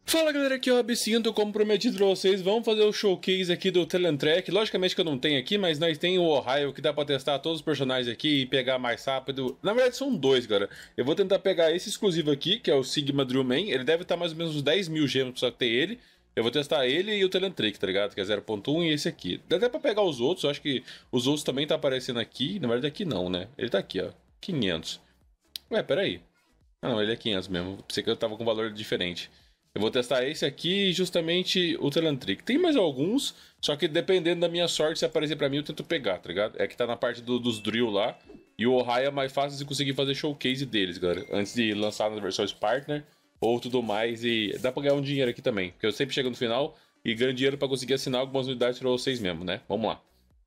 Fala galera, aqui é o Absinto, como prometido pra vocês, vamos fazer o showcase aqui do Talentrek. Logicamente que eu não tenho aqui, mas nós tem o Ohio que dá pra testar todos os personagens aqui e pegar mais rápido. Na verdade são dois, galera. Eu vou tentar pegar esse exclusivo aqui, que é o Sigma Drillman. Ele deve estar mais ou menos uns 10 mil gemas pra ter ele. Eu vou testar ele e o Talentrek, tá ligado? Que é 0.1 e esse aqui. Dá até pra pegar os outros, eu acho que os outros também tá aparecendo aqui. Na verdade aqui não, né? Ele tá aqui, ó, 500. Ué, peraí. Ah não, ele é 500 mesmo. Pensei que eu tava com valor diferente. Eu vou testar esse aqui e justamente o Talentrek. Tem mais alguns, só que dependendo da minha sorte, se aparecer pra mim, eu tento pegar, tá ligado? É que tá na parte dos drill lá. E o Ohio é mais fácil de conseguir fazer showcase deles, galera. Antes de lançar nas versões partner ou tudo mais. E dá pra ganhar um dinheiro aqui também. Porque eu sempre chego no final e ganho dinheiro pra conseguir assinar algumas unidades pra vocês mesmo, né? Vamos lá.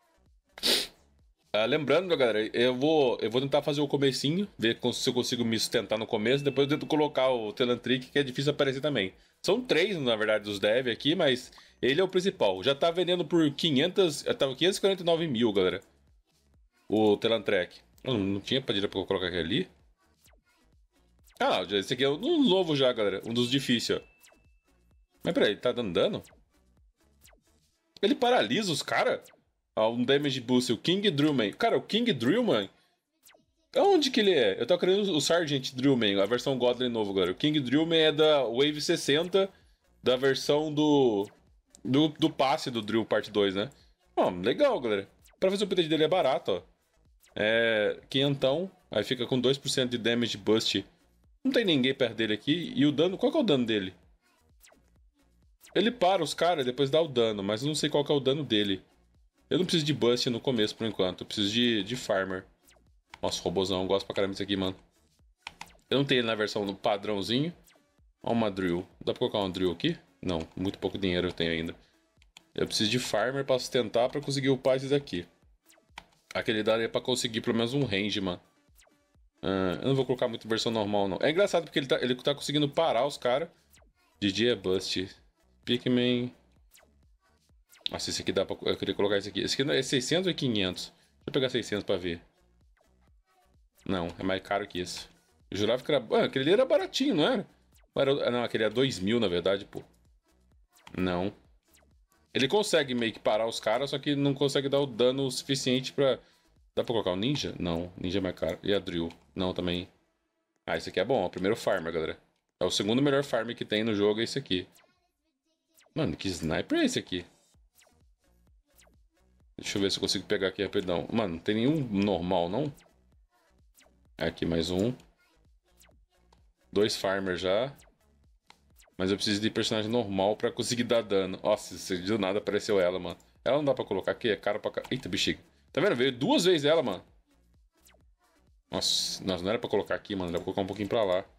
Lembrando, galera, eu vou tentar fazer o comecinho, ver se eu consigo me sustentar no começo, depois eu tento colocar o Talentrek, que é difícil aparecer também. São três, na verdade, dos dev aqui, mas ele é o principal. Já tá vendendo por 500, tava 549 mil, galera, o Talentrek. Não tinha pedido pra eu colocar aquele ali? Ah, esse aqui é um novo já, galera, um dos difíceis, ó. Mas peraí, tá dando dano? Ele paralisa os caras? Um damage boost, o King Drillman. Cara, o King Drillman... Onde que ele é? Eu tô querendo o Sergeant Drillman, a versão Godly novo, galera. O King Drillman é da Wave 60, da versão do passe do Drill Parte 2, né? Legal, galera. Pra fazer o update dele é barato, ó. É... quinhentão. Aí fica com 2% de damage boost. Não tem ninguém perto dele aqui. E o dano... Qual que é o dano dele? Ele para os caras e depois dá o dano, mas eu não sei qual que é o dano dele. Eu não preciso de bust no começo, por enquanto. Eu preciso de farmer. Nossa, robôzão. Eu gosto pra caramba disso aqui, mano. Eu não tenho ele na versão do padrãozinho. Ó, uma drill. Dá pra colocar uma drill aqui? Não, muito pouco dinheiro eu tenho ainda. Eu preciso de farmer pra sustentar pra conseguir upar esses aqui. Aquele daria pra conseguir pelo menos um range, mano. Eu não vou colocar muito versão normal, não. É engraçado porque ele tá conseguindo parar os caras. DJ é bust. Pikmin... Nossa, esse aqui dá pra... Eu queria colocar esse aqui. Esse aqui é 600 ou 500? Deixa eu pegar 600 pra ver. Não, é mais caro que isso. Eu jurava que era... aquele ali era baratinho, não era? Não, aquele é 2.000 na verdade, pô. Não. Ele consegue meio que parar os caras, só que não consegue dar o dano suficiente pra... Dá pra colocar o ninja? Não, ninja é mais caro. E a drill? Não, também. Esse aqui é bom, é o primeiro farmer, galera. É o segundo melhor farm que tem no jogo, é esse aqui. Mano, que sniper é esse aqui? Deixa eu ver se eu consigo pegar aqui rapidão. Mano, não tem nenhum normal, não? Aqui mais um. 2 farmers já. Mas eu preciso de personagem normal pra conseguir dar dano. Nossa, do nada apareceu ela, mano. Ela não dá pra colocar aqui, é caro pra cá. Eita, bexiga. Tá vendo? Veio 2 vezes ela, mano. Nossa, não era pra colocar aqui, mano. Era pra colocar um pouquinho pra lá.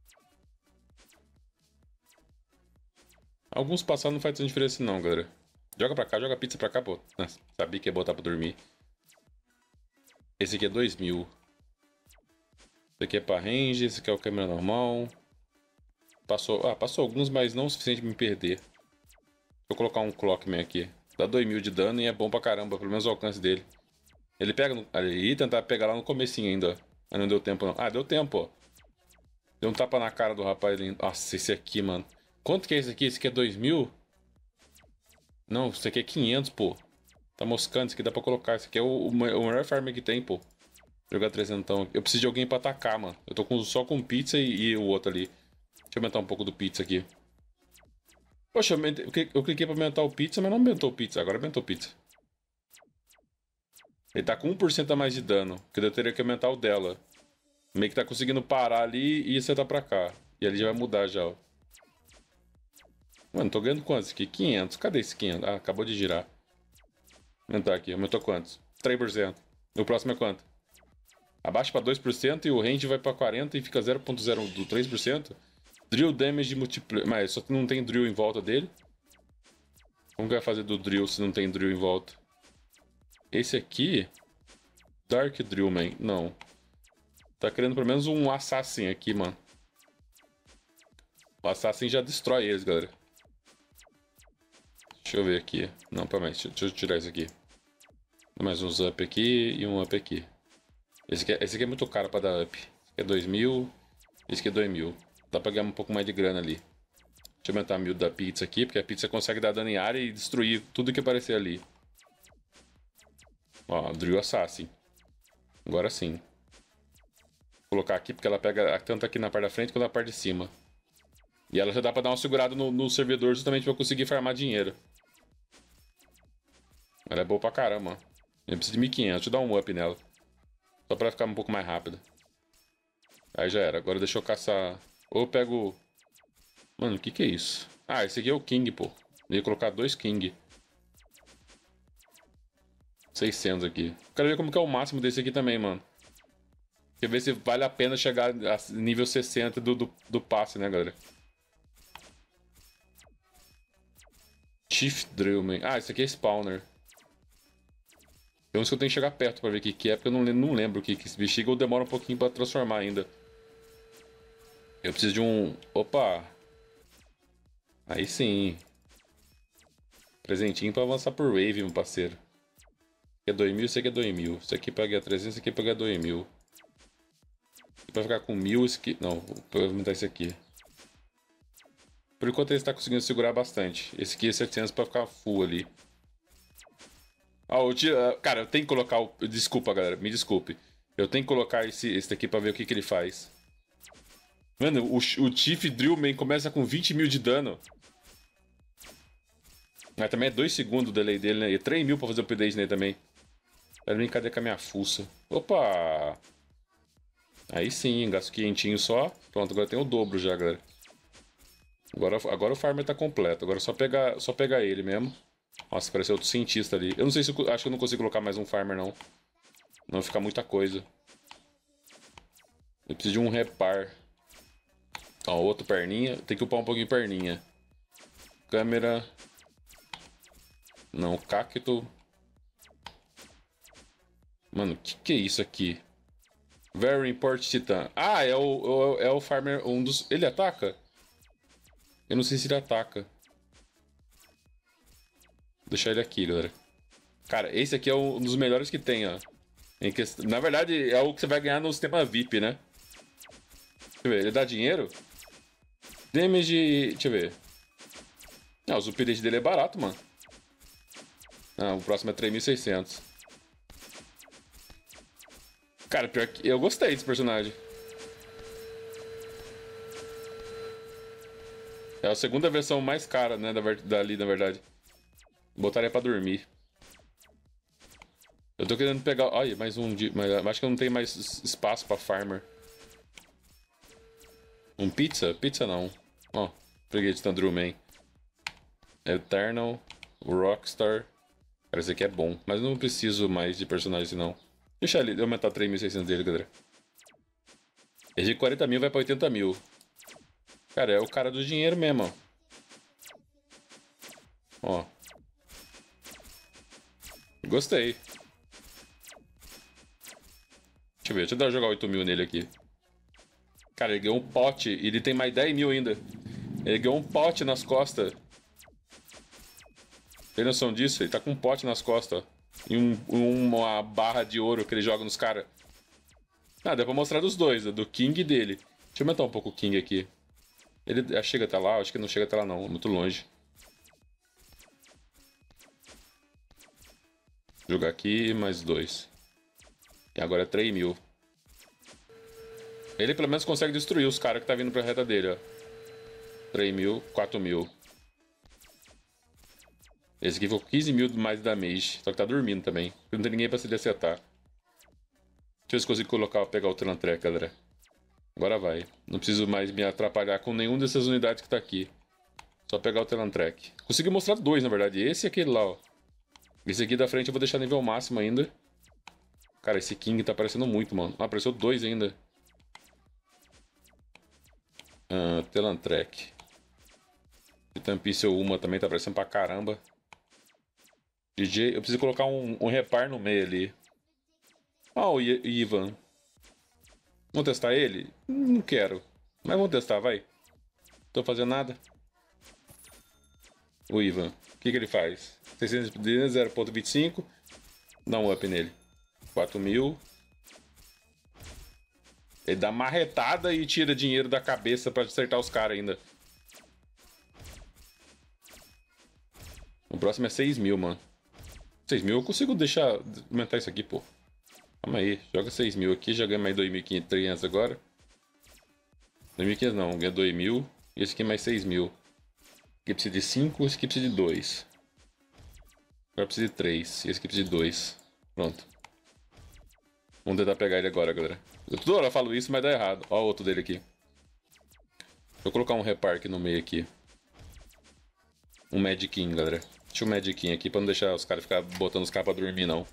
Alguns passados não faz tanta diferença não, galera. Joga pra cá, joga pizza pra cá, pô. Sabia que ia botar pra dormir. Esse aqui é 2.000. Esse aqui é pra range, esse aqui é o câmera normal. Passou alguns, mas não o suficiente pra me perder. Vou colocar um Clockman aqui. Dá 2.000 de dano e é bom pra caramba, pelo menos o alcance dele. Ele pega ali e tentar pegar lá no comecinho ainda, ó. Mas não deu tempo não. Deu tempo, ó. Deu um tapa na cara do rapaz ali. Nossa, esse aqui, mano. Quanto que é esse aqui? Esse aqui é 2.000? Não, isso aqui é 500, pô. Tá moscando, isso aqui dá pra colocar. Isso aqui é o melhor farm que tem, pô. Jogar 300. Eu preciso de alguém pra atacar, mano. Eu tô só com pizza e o outro ali. Deixa eu aumentar um pouco do pizza aqui. Poxa, eu cliquei pra aumentar o pizza, mas não aumentou o pizza. Agora aumentou o pizza. Ele tá com 1% a mais de dano. Que eu teria que aumentar o dela. Meio que tá conseguindo parar ali e acertar pra cá. E ali já vai mudar já, ó. Mano, tô ganhando quantos aqui? 500. Cadê esse 500? Acabou de girar. Aumentar aqui. Aumentou quantos? 3%. O próximo é quanto? Abaixa pra 2% e o range vai pra 40% e fica 0.0 do 3%. Drill damage multiplica... Mas só que não tem drill em volta dele. Como que vai fazer do drill se não tem drill em volta? Esse aqui... Dark Drillman. Não. Tá querendo pelo menos um Assassin aqui, mano. O Assassin já destrói eles, galera. Deixa eu ver aqui. Não, pera mais. Deixa eu tirar isso aqui. Mais uns up aqui e um up aqui. Esse aqui é muito caro pra dar up. Esse aqui é 2.000. Esse aqui é 2.000. Dá pra ganhar um pouco mais de grana ali. Deixa eu aumentar a build da pizza aqui, porque a pizza consegue dar dano em área e destruir tudo que aparecer ali. Ó, Drill Assassin. Agora sim. Vou colocar aqui porque ela pega tanto aqui na parte da frente quanto na parte de cima. E ela já dá pra dar uma segurada no servidor justamente pra eu conseguir farmar dinheiro. Ela é boa pra caramba, ó. Eu preciso de 1500, deixa eu dar um up nela. Só pra ficar um pouco mais rápida. Aí já era, agora deixa eu caçar... Ou eu pego... Mano, o que é isso? Ah, esse aqui é o King, pô. Eu ia colocar 2 King. 600 aqui. Quero ver como que é o máximo desse aqui também, mano. Quer ver se vale a pena chegar a nível 60 do passe, né, galera? Chief Drillman. Ah, esse aqui é Spawner. Tem uns que eu tenho que chegar perto pra ver o que é, porque eu não lembro o que esse bexiga ou demora um pouquinho pra transformar ainda. Eu preciso de um... Opa! Aí sim. Presentinho pra avançar por Wave, meu parceiro. Esse aqui é 2000, esse aqui é 2000. Esse aqui pra ganhar 300, esse aqui pra ganhar 2000. Pra ficar com 1000, esse aqui... Não, vou aumentar esse aqui. Por enquanto ele está conseguindo segurar bastante. Esse aqui é 700 pra ficar full ali. Cara, eu tenho que colocar o... Desculpa, galera, me desculpe. Eu tenho que colocar esse daqui pra ver o que ele faz. Mano, o Chief Drillman começa com 20 mil de dano. Mas também é 2 segundos o delay dele, né? E 3 mil pra fazer o update nele também. Pera mim, cadê com a minha fuça? Opa! Aí sim, gasto quentinho só. Pronto, agora tem o dobro já, galera. Agora o farmer tá completo. Agora é só pegar ele mesmo. Nossa, parece outro cientista ali. Eu não sei se eu... Acho que eu não consigo colocar mais um farmer, não. Não fica muita coisa. Eu preciso de um repar. Ó, outro perninha. Tem que upar um pouquinho perninha. Câmera. Não, cacto. Mano, que é isso aqui? Very Import Titan. Ah, é o farmer, um dos... Ele ataca? Eu não sei se ele ataca. Vou deixar ele aqui, galera. Cara, esse aqui é um dos melhores que tem, ó. Na verdade, é o que você vai ganhar no sistema VIP, né? Deixa eu ver, ele dá dinheiro? Damage... Deixa eu ver. Ah, o upgrade dele é barato, mano. Ah, o próximo é 3600. Cara, pior que eu gostei desse personagem. É a segunda versão mais cara, né, dali, na verdade. Botaria pra dormir. Eu tô querendo pegar... Olha, mais um... Mas acho que eu não tenho mais espaço pra farmer. Um pizza? Pizza não. Ó, peguei de Thunderman. Eternal. Rockstar. Cara, esse aqui é bom. Mas não preciso mais de personagem, não. Deixa ele aumentar 3.600 dele, galera. Esse de 40 mil vai pra 80 mil. Cara, é o cara do dinheiro mesmo, ó. Ó. Gostei. Deixa eu jogar 8 mil nele aqui. Cara, ele ganhou um pote e ele tem mais 10 mil ainda. Ele ganhou um pote nas costas. Tem noção disso? Ele tá com um pote nas costas, ó. E uma barra de ouro que ele joga nos caras. Ah, dá pra mostrar dos dois, do King e dele. Deixa eu aumentar um pouco o King aqui. Ele chega até lá? Acho que não chega até lá não, muito longe. Jogar aqui, mais 2. E agora é 3 mil. Ele pelo menos consegue destruir os caras que tá vindo pra reta dele, ó. 3 mil, 4 mil. Esse aqui ficou 15 mil mais da damage. Só que tá dormindo também. Não tem ninguém pra se desetar. Deixa eu ver se consigo pegar o Telantrek, galera. Agora vai. Não preciso mais me atrapalhar com nenhuma dessas unidades que tá aqui. Só pegar o Telantrek. Consegui mostrar 2, na verdade. Esse e aquele lá, ó. Esse aqui da frente eu vou deixar nível máximo ainda. Cara, esse King tá aparecendo muito, mano. Ah, apareceu 2 ainda. Telantrek. Titan Pixel uma também tá aparecendo pra caramba. DJ, eu preciso colocar um repar no meio ali. Ó, o Ivan. Vamos testar ele? Não quero. Mas vamos testar, vai. Tô fazendo nada. O Ivan. O que ele faz? 600 de 0.25. Dá um up nele. 4 mil. Ele dá marretada e tira dinheiro da cabeça pra acertar os caras ainda. próximo é 6 mil, mano. 6 mil eu consigo deixar... aumentar isso aqui, pô. Calma aí. Joga 6 mil aqui, já ganha mais 2.500 agora. 2.500 não, ganha 2 mil. E esse aqui mais 6 mil. Esse aqui precisa de 5, esse aqui precisa de 2. Agora precisa de 3, e esse aqui precisa de 2. Pronto. Vamos tentar pegar ele agora, galera. Eu toda hora falo isso, mas dá errado. Ó o outro dele aqui. Deixa eu colocar um repar aqui no meio aqui. Um Magic, galera. Deixa o Magic aqui pra não deixar os caras ficar botando os caras pra dormir, não.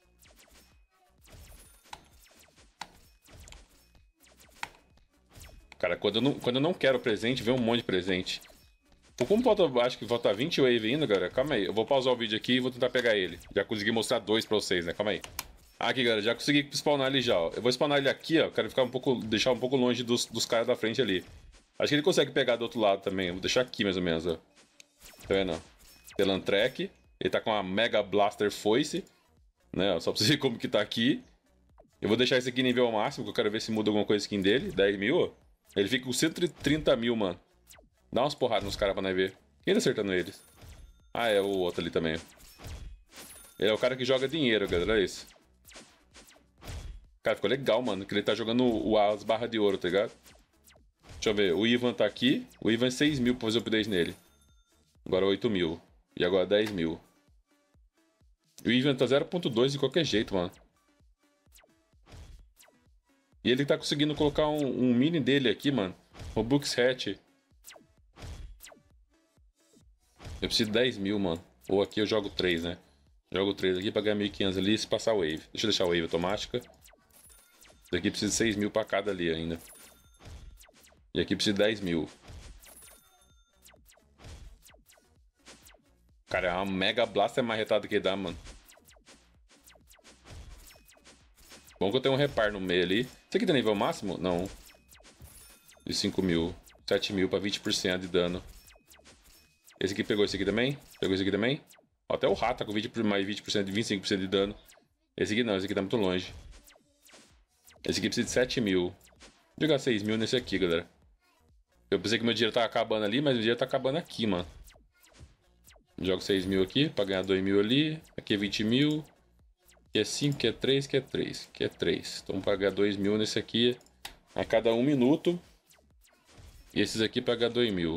Cara, quando eu não quero presente, vem um monte de presente. Como falta, acho que falta 20 wave ainda, galera. Calma aí, eu vou pausar o vídeo aqui e vou tentar pegar ele. Já consegui mostrar 2 pra vocês, né? Calma aí. Aqui, galera, já consegui spawnar ele já, ó. Eu vou spawnar ele aqui, ó. Quero ficar deixar um pouco longe dos caras da frente ali. Acho que ele consegue pegar do outro lado também. Eu vou deixar aqui mais ou menos, ó. Tá vendo, ó? Telantrek. Ele tá com a Mega Blaster Foice. Né? Só pra vocês verem como que tá aqui. Eu vou deixar esse aqui nível máximo, que eu quero ver se muda alguma coisa skin dele. 10 mil, ó. Ele fica com 130 mil, mano. Dá umas porradas nos caras pra nós ver. Quem tá acertando eles? Ah, é o outro ali também. Ele é o cara que joga dinheiro, galera. Olha isso. Cara, ficou legal, mano. Que ele tá jogando as barras de ouro, tá ligado? Deixa eu ver. O Ivan tá aqui. O Ivan é 6 mil pra fazer o update nele. Agora 8 mil. E agora 10 mil. E o Ivan tá 0.2 de qualquer jeito, mano. E ele tá conseguindo colocar um mini dele aqui, mano. Robux Hatch. Eu preciso de 10 mil, mano. Ou aqui eu jogo 3, né? Jogo 3 aqui pra ganhar 1.500 ali e se passar wave. Deixa eu deixar a wave automática. Esse aqui precisa de 6 mil pra cada ali ainda. E aqui precisa de 10 mil. Cara, é uma Mega Blaster marretada que dá, mano. Bom que eu tenho um repar no meio ali. Esse aqui tem nível máximo? Não. De 5 mil. 7 mil pra 20% de dano. Esse aqui pegou esse aqui também? Pegou esse aqui também? Ó, até o rato tá com 20, mais 20% de 25% de dano. Esse aqui não, esse aqui tá muito longe. Esse aqui precisa de 7 mil. Vou jogar 6 mil nesse aqui, galera. Eu pensei que meu dinheiro tava acabando ali, mas o dinheiro tá acabando aqui, mano. Jogo 6 mil aqui pra ganhar 2 mil ali. Aqui é 20 mil. Aqui é 5, aqui é 3, aqui é 3. Aqui é 3. Então pra ganhar 2 mil nesse aqui a cada 1 minuto. E esses aqui pra ganhar 2 mil.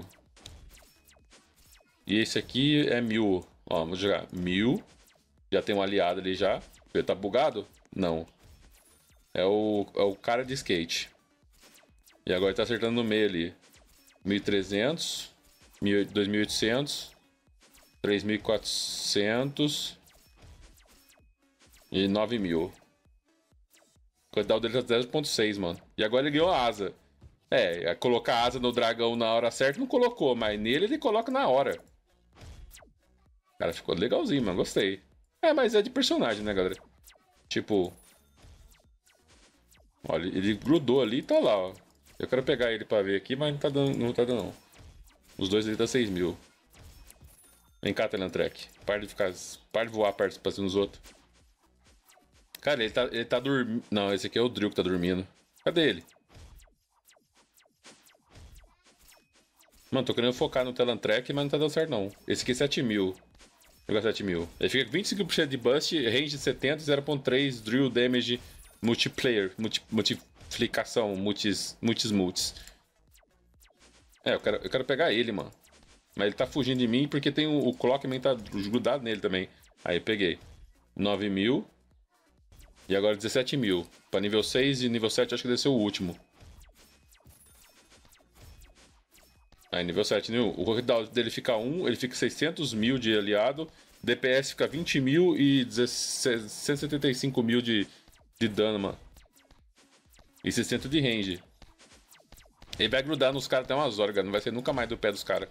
E esse aqui é 1000. Ó, vamos jogar 1000. Já tem um aliado ali já. Ele tá bugado? Não. É o cara de skate. E agora ele tá acertando no meio ali. 1.300. 2.800. 3.400. E 9 mil. O quantidade dele tá 0.6, mano. E agora ele ganhou a asa. É, colocar a asa no dragão na hora certa não colocou, mas nele ele coloca na hora. Cara, ficou legalzinho, mano. Gostei. É, mas é de personagem, né, galera? Tipo... Olha, ele grudou ali e tá lá, ó. Eu quero pegar ele pra ver aqui, mas não tá dando, não. Os dois ali tá 6 mil. Vem cá, Telantrek. Para de voar perto pra cima dos outros. Cara, ele tá dormindo. Não, esse aqui é o Drill que tá dormindo. Cadê ele? Mano, tô querendo focar no Telantrek, mas não tá dando certo, não. Esse aqui é 7 mil. Jogar 7 mil. Ele fica com 25% de bust, range de 70, 0.3, drill damage, multiplayer, multiplicação, multis. É, eu quero pegar ele, mano. Mas ele tá fugindo de mim porque tem o Clockman tá grudado nele também. Aí, peguei. 9 mil. E agora 17 mil. Pra nível 6 e nível 7 acho que deve ser o último. Aí, nível 7, o cooldown dele fica 1, ele fica 600 mil de aliado, DPS fica 20 mil e 175 mil de dano, mano. E 60 de range. Ele vai grudar nos caras até umas horas, cara. Não vai ser nunca mais do pé dos caras.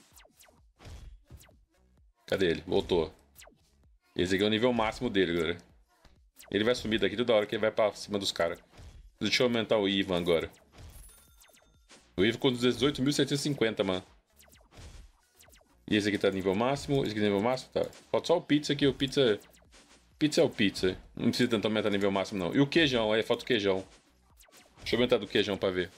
Cadê ele? Voltou. Esse aqui é o nível máximo dele, galera. Ele vai sumir daqui toda hora que ele vai pra cima dos caras. Deixa eu aumentar o Ivan agora. O Ivan com 18.750, mano. E esse aqui tá nível máximo. Esse aqui é nível máximo? Tá. Falta só o Pizza aqui. O Pizza... Pizza é o Pizza. Não precisa tanto aumentar nível máximo, não. E o queijão. Aí falta o queijão. Deixa eu aumentar do queijão pra ver.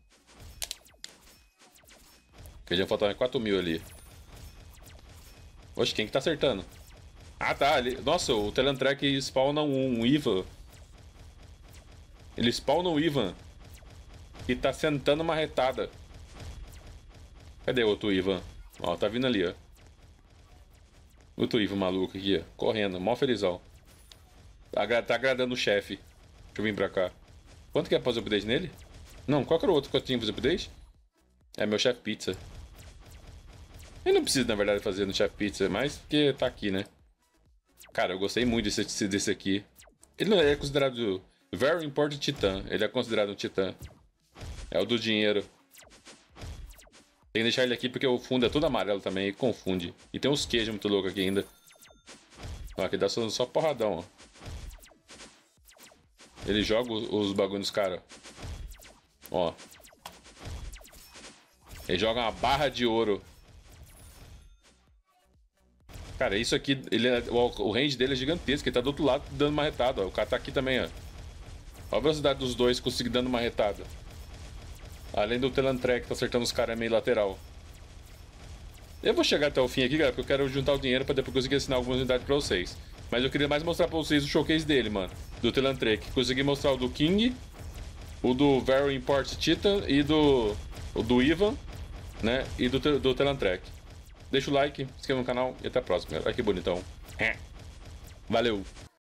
O queijão falta 4 mil ali. Oxe, quem que tá acertando? Ah, tá. Nossa, o Telantrek spawna um Ivan. Ele spawna um Ivan. Que tá sentando uma retada. Cadê o outro Ivan? Ó, tá vindo ali, ó. Outro Ivan maluco aqui, ó. Correndo, mó felizão. Tá agradando o chefe. Deixa eu vir pra cá. Quanto que é pra fazer update nele? Não, qual que era o outro que eu tinha que fazer update? É meu chefe pizza. Eu não preciso, na verdade, fazer no chefe pizza, mas porque tá aqui, né? Cara, eu gostei muito desse aqui. Ele não é considerado Very Important Titã. Ele é considerado um titã. É o do dinheiro. Tem que deixar ele aqui porque o fundo é todo amarelo também e confunde. E tem uns queijos muito loucos aqui ainda. Ó, aqui dá só porradão, ó. Ele joga os bagulhos nos caras. Ó. Ele joga uma barra de ouro. Cara, isso aqui, o range dele é gigantesco. Ele tá do outro lado dando uma retada, ó. O cara tá aqui também, ó. Olha a velocidade dos dois conseguindo dando uma retada. Além do Telantrek que tá acertando os caras meio lateral. Eu vou chegar até o fim aqui, galera, porque eu quero juntar o dinheiro pra depois conseguir assinar algumas unidades pra vocês. Mas eu queria mais mostrar pra vocês o showcase dele, mano. Do Telantrek. Consegui mostrar o do King, o do Very Important Titan e o do Ivan, né? E do Telantrek. Deixa o like, se inscreva no canal e até a próxima, galera. Olha que bonitão. Valeu!